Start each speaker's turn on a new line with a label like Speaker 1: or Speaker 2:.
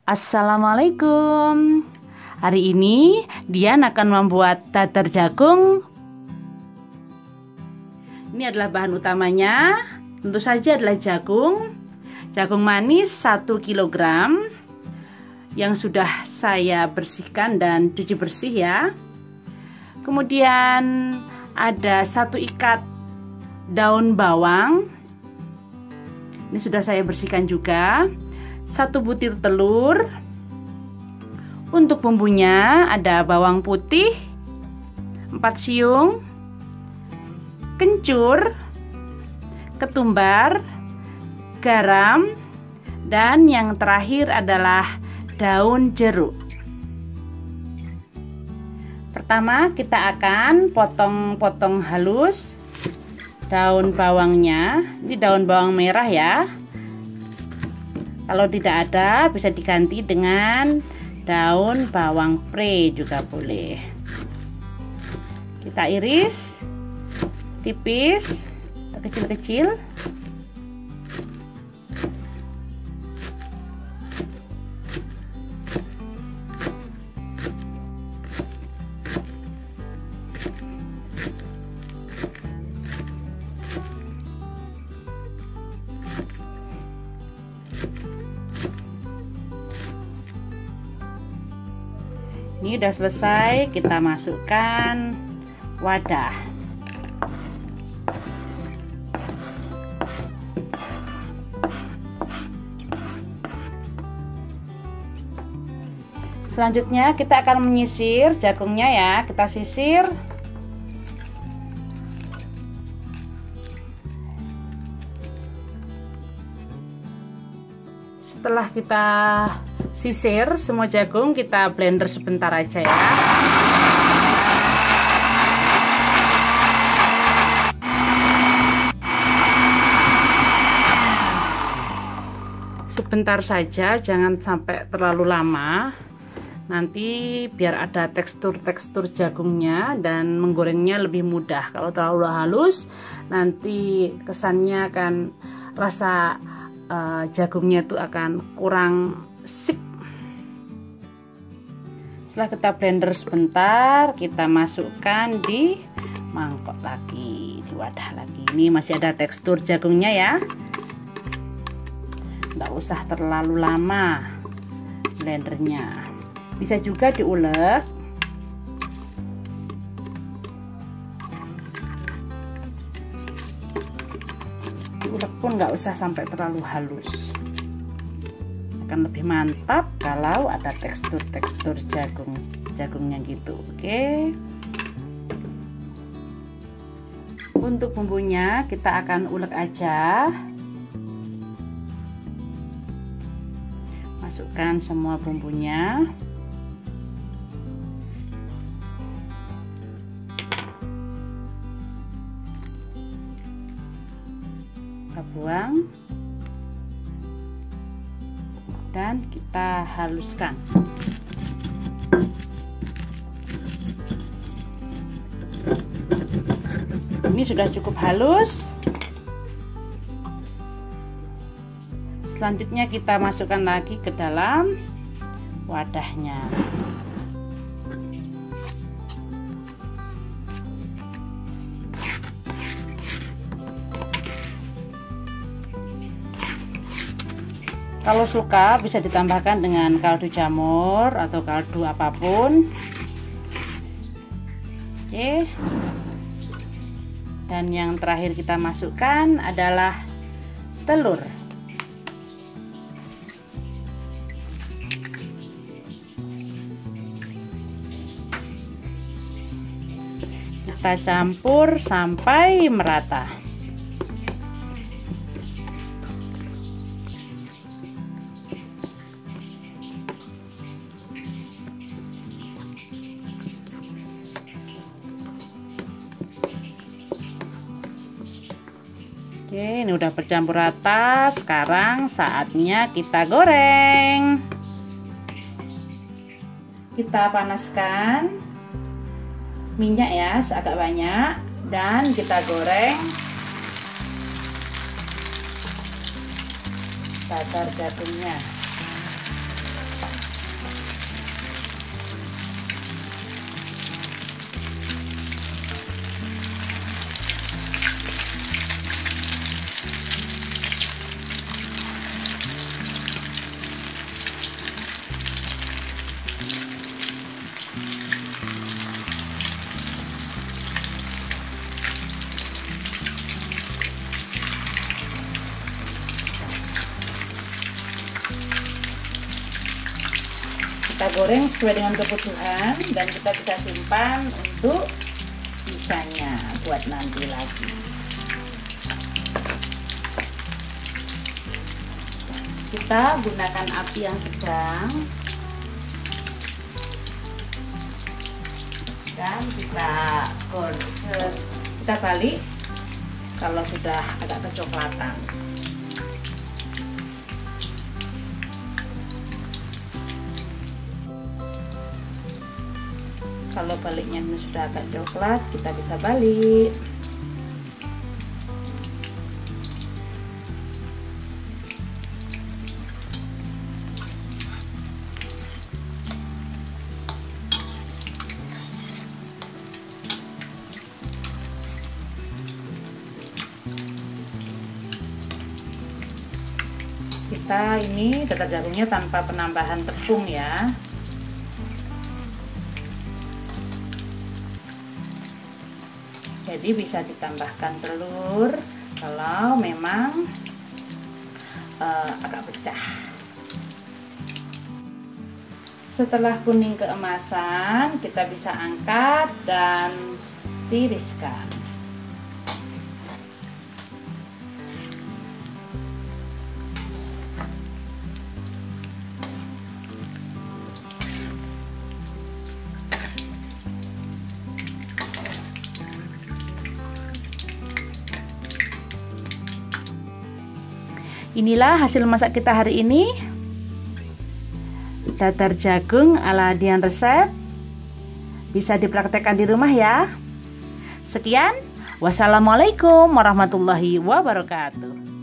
Speaker 1: Assalamualaikum. Hari ini Dian akan membuat dadar jagung. Ini adalah bahan utamanya. Tentu saja adalah jagung. Jagung manis 1 kg yang sudah saya bersihkan dan cuci bersih ya. Kemudian ada 1 ikat daun bawang. Ini sudah saya bersihkan juga. 1 butir telur. Untuk bumbunya ada bawang putih 4 siung, kencur, ketumbar, garam, dan yang terakhir adalah daun jeruk. Pertama kita akan potong-potong halus daun bawangnya. Ini daun bawang merah ya. Kalau tidak ada bisa diganti dengan daun bawang pre juga boleh. Kita iris tipis, kecil-kecil. Ini udah selesai, kita masukkan wadah. Selanjutnya kita akan menyisir jagungnya ya, kita sisir. Setelah kita sisir semua jagung, kita blender sebentar aja ya. Sebentar saja, jangan sampai terlalu lama. Nanti biar ada tekstur-tekstur jagungnya dan menggorengnya lebih mudah. Kalau terlalu halus, nanti kesannya akan rasa jagungnya itu akan kurang sip. Setelah kita blender sebentar, kita masukkan di mangkok lagi, di wadah lagi. Ini masih ada tekstur jagungnya ya. Nggak usah terlalu lama blendernya. Bisa juga diulek. Diulek pun nggak usah sampai terlalu halus. Akan lebih mantap kalau ada tekstur-tekstur jagungnya gitu. Oke. Untuk bumbunya kita akan ulek aja. Masukkan semua bumbunya. Kita buang. Dan kita haluskan. Ini sudah cukup halus. Selanjutnya kita masukkan lagi ke dalam wadahnya. Kalau suka bisa ditambahkan dengan kaldu jamur atau kaldu apapun. Oke. Dan yang terakhir kita masukkan adalah telur. Kita campur sampai merata. Oke, ini udah bercampur rata. Sekarang saatnya kita goreng. Kita panaskan minyak ya, agak banyak, dan kita goreng dadar jagungnya. Kita goreng sesuai dengan kebutuhan dan kita bisa simpan untuk sisanya buat nanti lagi. Kita gunakan api yang sedang dan kita balik kalau sudah agak kecoklatan. Kalau baliknya sudah agak coklat, kita bisa balik. Kita ini dadar jagungnya tanpa penambahan tepung ya. Jadi bisa ditambahkan telur kalau memang agak pecah. Setelah kuning keemasan, kita bisa angkat dan tiriskan. Inilah hasil masak kita hari ini, dadar jagung ala Dian Resep. Bisa dipraktekkan di rumah ya. Sekian, wassalamualaikum warahmatullahi wabarakatuh.